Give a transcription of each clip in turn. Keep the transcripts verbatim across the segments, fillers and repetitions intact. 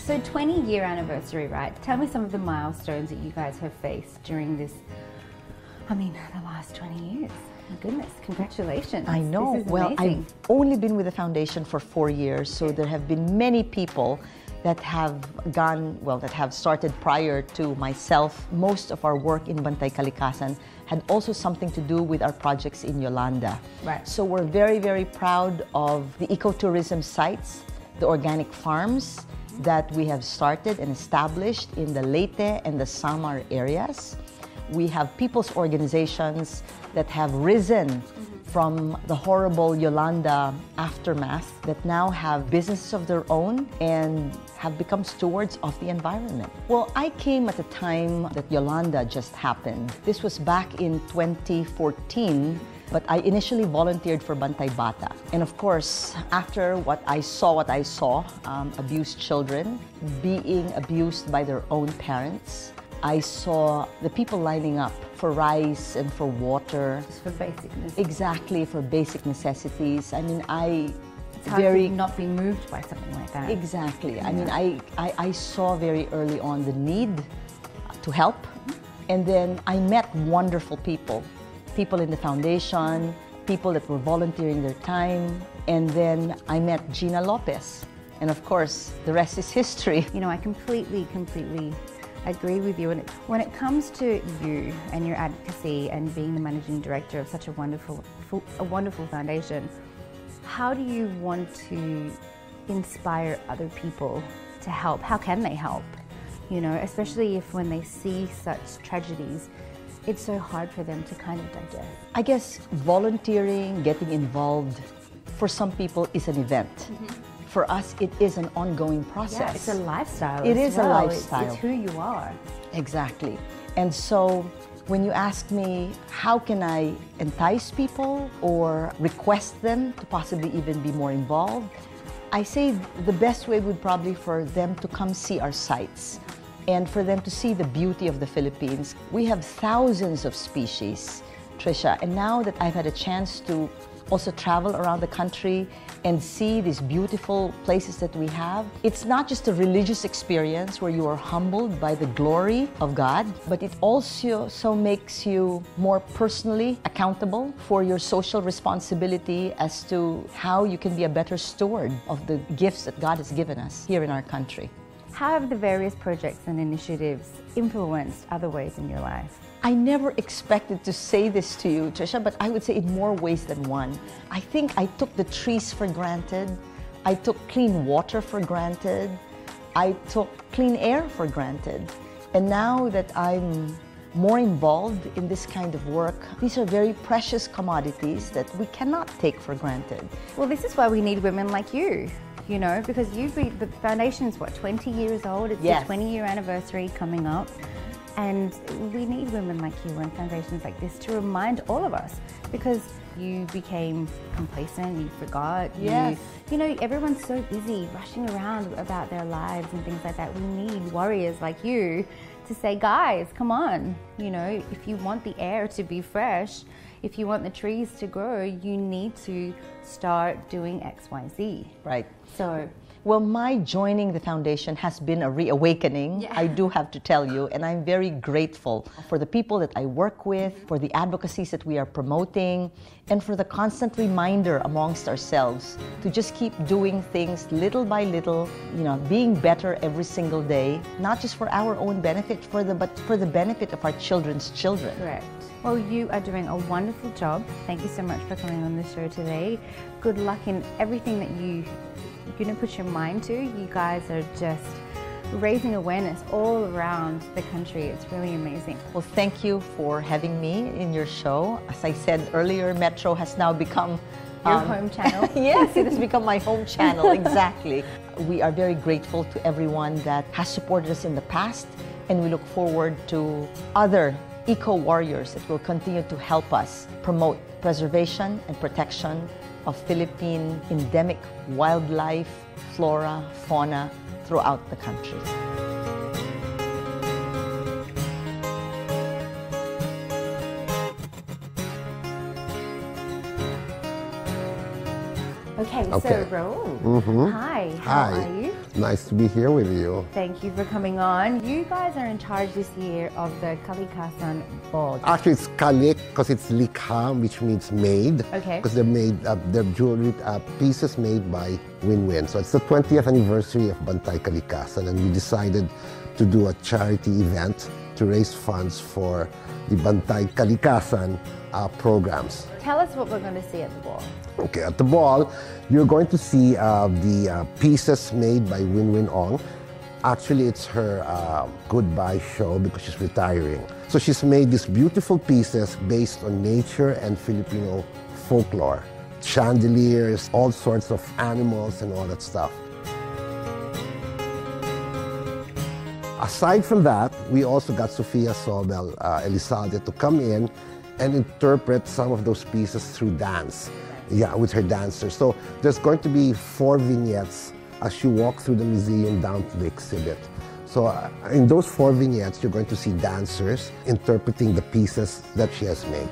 So twenty year anniversary, right? Tell me some of the milestones that you guys have faced during this, I mean, the last twenty years. My goodness, congratulations. I know. This is well, amazing. I've only been with the foundation for four years, so there have been many people that have gone, well, that have started prior to myself. Most of our work in Bantay Kalikasan had also something to do with our projects in Yolanda. Right. So we're very, very proud of the ecotourism sites, the organic farms that we have started and established in the Leyte and the Samar areas. We have people's organizations that have risen mm-hmm. from the horrible Yolanda aftermath that now have businesses of their own and have become stewards of the environment. Well, I came at a time that Yolanda just happened. This was back in twenty fourteen, but I initially volunteered for Bantay Bata. And of course, after what I saw, what I saw, um, abused children being abused by their own parents, I saw the people lining up for rice and for water. Just for basic necessities. Exactly, for basic necessities. I mean, I it's hard very to not be moved by something like that. Exactly. Yeah. I mean, I, I, I saw very early on the need to help. Mm-hmm. And then I met wonderful people. People in the foundation, people that were volunteering their time. And then I met Gina Lopez. And of course, the rest is history. You know, I completely, completely agree with you. And it, when it comes to you and your advocacy and being the managing director of such a wonderful, a wonderful foundation, how do you want to inspire other people to help? How can they help? You know, especially if when they see such tragedies, it's so hard for them to kind of digest. I guess volunteering, getting involved, for some people is an event. Mm-hmm. For us, it is an ongoing process. Yeah, it's a lifestyle. It as is well. a lifestyle. It's, it's who you are. Exactly. And so when you ask me, how can I entice people or request them to possibly even be more involved, I say the best way would probably for them to come see our sites and for them to see the beauty of the Philippines. We have thousands of species, Trisha, and now that I've had a chance to also travel around the country and see these beautiful places that we have. It's not just a religious experience where you are humbled by the glory of God, but it also so makes you more personally accountable for your social responsibility as to how you can be a better steward of the gifts that God has given us here in our country. How have the various projects and initiatives influenced other ways in your life? I never expected to say this to you, Trisha, but I would say in more ways than one. I think I took the trees for granted. I took clean water for granted. I took clean air for granted. And now that I'm more involved in this kind of work, these are very precious commodities that we cannot take for granted. Well, this is why we need women like you. You know, because you've been, the foundation's what, twenty years old? It's yes. the twenty year anniversary coming up. And we need women like you and foundations like this to remind all of us, because you became complacent, you forgot. Yes. You, you know, everyone's so busy rushing around about their lives and things like that. We need warriors like you to say, guys, come on. You know, if you want the air to be fresh, if you want the trees to grow, you need to start doing X, Y, Z. Right. So, well, my joining the foundation has been a reawakening, yeah. I do have to tell you, and I'm very grateful for the people that I work with, for the advocacies that we are promoting, and for the constant reminder amongst ourselves to just keep doing things little by little, you know, being better every single day, not just for our own benefit, for the, but for the benefit of our children's children. Correct. Well, you are doing a wonderful job. Thank you so much for coming on the show today. Good luck in everything that you you're going to put your mind to. You guys are just raising awareness all around the country. It's really amazing. Well, thank you for having me in your show. As I said earlier, Metro has now become your um, home channel. Yes, it has become my home channel, exactly. We are very grateful to everyone that has supported us in the past, and we look forward to other eco-warriors that will continue to help us promote preservation and protection of Philippine endemic wildlife, flora, fauna throughout the country. Okay, Okay. so Raul, Mm-hmm. hi, how Hi. are you? Nice to be here with you. Thank you for coming on. You guys are in charge this year of the Kalikasan Ball. Actually, it's Kalik because it's likha, which means made. Okay. Because they're made, uh, they're jewelry uh, pieces made by Win-Win. So it's the twentieth anniversary of Bantay Kalikasan, and we decided to do a charity event to raise funds for the Bantay Kalikasan uh, programs. Tell us what we're going to see at the ball. Okay, at the ball, you're going to see uh, the uh, pieces made by Win-Win Ong. Actually, it's her uh, goodbye show because she's retiring. So she's made these beautiful pieces based on nature and Filipino folklore. Chandeliers, all sorts of animals and all that stuff. Aside from that, we also got Sofia Sobel uh, Elizalde to come in and interpret some of those pieces through dance. Yeah, with her dancers. So there's going to be four vignettes as you walk through the museum down to the exhibit. So uh, in those four vignettes, you're going to see dancers interpreting the pieces that she has made.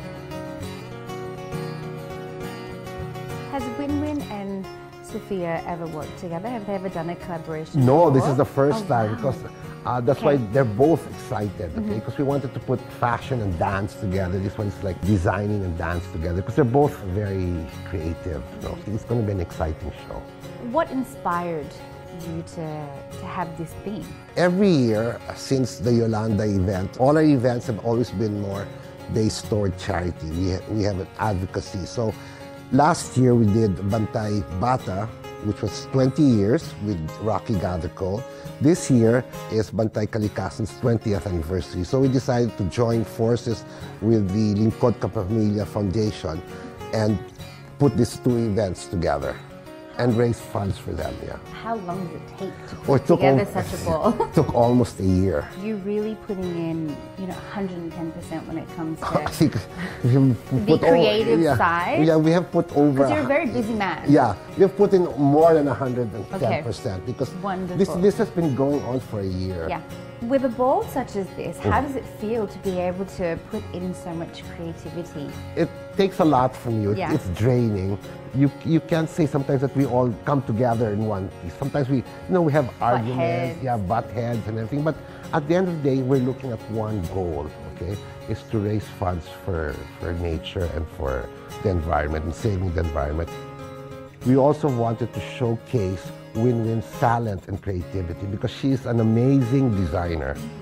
Has Win-Win and Sofia ever worked together? Have they ever done a collaboration No, before? this is the first Oh, time wow. because uh, that's Okay. why they're both excited, okay? Mm-hmm. Because we wanted to put fashion and dance together. This one's like designing and dance together because they're both very creative. You know? It's going to be an exciting show. What inspired you to, to have this theme? Every year since the Yolanda event, all our events have always been more based toward charity. We, ha we have an advocacy. So last year we did Bantay Bata, which was twenty years with Rocky Gatherco. This year is Bantay Kalikasan's twentieth anniversary. So we decided to join forces with the Lingkod Kapamilya Foundation and put these two events together and raise funds for them, yeah. How long does it take to Well, put it took together al- such a ball? It took almost a year. You're really putting in, you know, one hundred ten percent when it comes I to... think we have The put over- creative yeah, side? Yeah, we have put over. Because you're a very busy man. Yeah, we've put in more than one hundred ten percent Okay. because this, Wonderful. this has been going on for a year. Yeah. With a ball such as this, Mm. how does it feel to be able to put in so much creativity? It takes a lot from you. It- Yeah. It's draining. You you can't say sometimes that we all come together in one piece. Sometimes we, you know, we have arguments, heads. yeah, butt heads and everything. But at the end of the day, we're looking at one goal. Okay, is to raise funds for for nature and for the environment and saving the environment. We also wanted to showcase Win-Win's talent and creativity because she's an amazing designer.